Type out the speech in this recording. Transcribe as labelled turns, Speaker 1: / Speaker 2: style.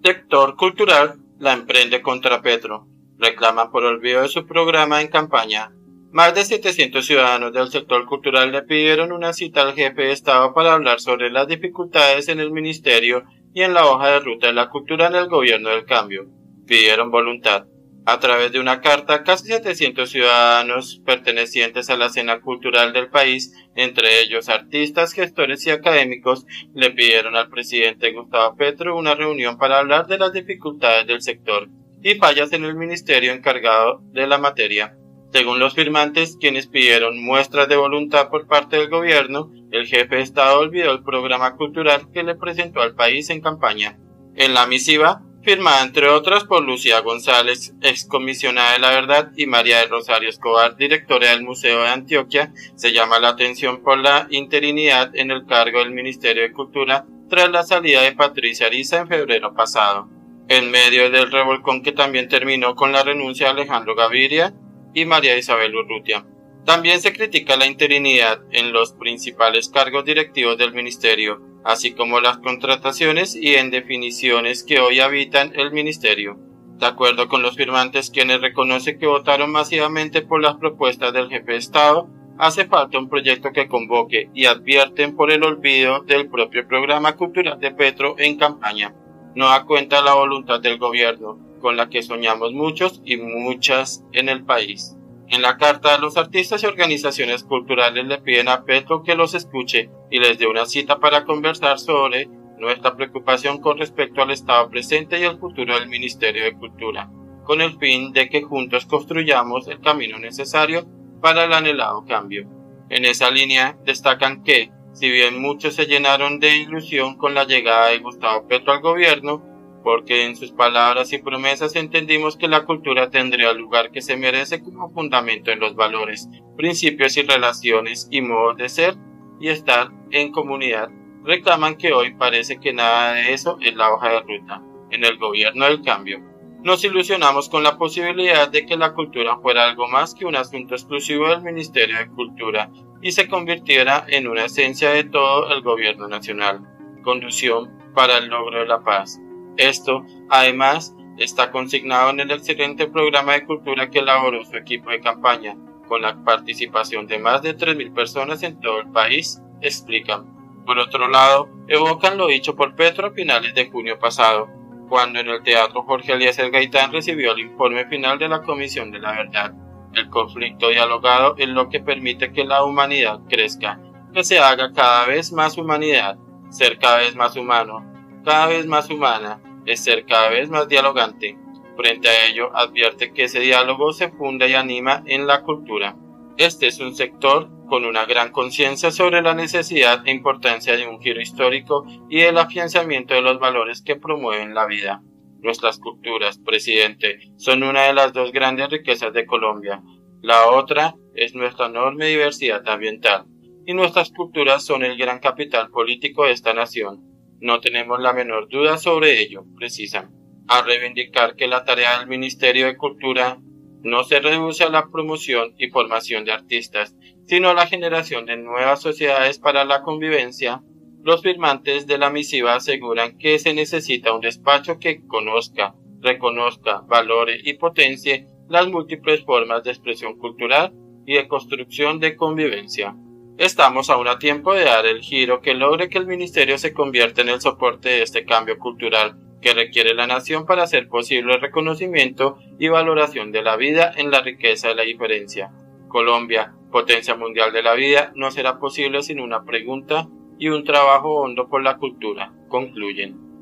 Speaker 1: Sector cultural la emprende contra Petro. Reclaman por olvido de su programa en campaña. Más de 700 ciudadanos del sector cultural le pidieron una cita al jefe de Estado para hablar sobre las dificultades en el ministerio y en la hoja de ruta de la cultura en el gobierno del cambio. Pidieron voluntad. A través de una carta, casi 700 ciudadanos pertenecientes a la escena cultural del país, entre ellos artistas, gestores y académicos, le pidieron al presidente Gustavo Petro una reunión para hablar de las dificultades del sector y fallas en el ministerio encargado de la materia. Según los firmantes, quienes pidieron muestras de voluntad por parte del gobierno, el jefe de Estado olvidó el programa cultural que le presentó al país en campaña. En la misiva, firmada entre otras por Lucía González, excomisionada de la Verdad, y María del Rosario Escobar, directora del Museo de Antioquia, se llama la atención por la interinidad en el cargo del Ministerio de Cultura tras la salida de Patricia Ariza en febrero pasado, en medio del revolcón que también terminó con la renuncia de Alejandro Gaviria y María Isabel Urrutia. También se critica la interinidad en los principales cargos directivos del ministerio, así como las contrataciones y en definiciones que hoy habitan el ministerio. De acuerdo con los firmantes, quienes reconocen que votaron masivamente por las propuestas del jefe de Estado, hace falta un proyecto que convoque y advierten por el olvido del propio programa cultural de Petro en campaña. No da cuenta la voluntad del gobierno, con la que soñamos muchos y muchas en el país. En la carta, los artistas y organizaciones culturales le piden a Petro que los escuche y les dé una cita para conversar sobre nuestra preocupación con respecto al estado presente y el futuro del Ministerio de Cultura, con el fin de que juntos construyamos el camino necesario para el anhelado cambio. En esa línea, destacan que, si bien muchos se llenaron de ilusión con la llegada de Gustavo Petro al gobierno, porque en sus palabras y promesas entendimos que la cultura tendría el lugar que se merece como fundamento en los valores, principios y relaciones y modos de ser y estar en comunidad, reclaman que hoy parece que nada de eso es la hoja de ruta en el gobierno del cambio. Nos ilusionamos con la posibilidad de que la cultura fuera algo más que un asunto exclusivo del Ministerio de Cultura y se convirtiera en una esencia de todo el gobierno nacional, conducción para el logro de la paz. Esto, además, está consignado en el excelente programa de cultura que elaboró su equipo de campaña, con la participación de más de 3.000 personas en todo el país, explican. Por otro lado, evocan lo dicho por Petro a finales de junio pasado, cuando en el Teatro Jorge Eliezer Gaitán recibió el informe final de la Comisión de la Verdad. El conflicto dialogado es lo que permite que la humanidad crezca, que se haga cada vez más humanidad, ser cada vez más humano, cada vez más humana, es ser cada vez más dialogante. Frente a ello, advierte que ese diálogo se funda y anima en la cultura. Este es un sector con una gran conciencia sobre la necesidad e importancia de un giro histórico y del afianzamiento de los valores que promueven la vida. Nuestras culturas, presidente, son una de las dos grandes riquezas de Colombia. La otra es nuestra enorme diversidad ambiental. Y nuestras culturas son el gran capital político de esta nación. No tenemos la menor duda sobre ello, precisan. A reivindicar que la tarea del Ministerio de Cultura no se reduce a la promoción y formación de artistas, sino a la generación de nuevas sociedades para la convivencia. Los firmantes de la misiva aseguran que se necesita un despacho que conozca, reconozca, valore y potencie las múltiples formas de expresión cultural y de construcción de convivencia. Estamos aún a tiempo de dar el giro que logre que el ministerio se convierta en el soporte de este cambio cultural que requiere la nación para hacer posible el reconocimiento y valoración de la vida en la riqueza de la diferencia. Colombia, potencia mundial de la vida, no será posible sin una pregunta y un trabajo hondo por la cultura, concluyen.